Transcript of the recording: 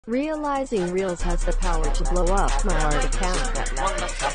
Realizing Reels has the power to blow up my art account.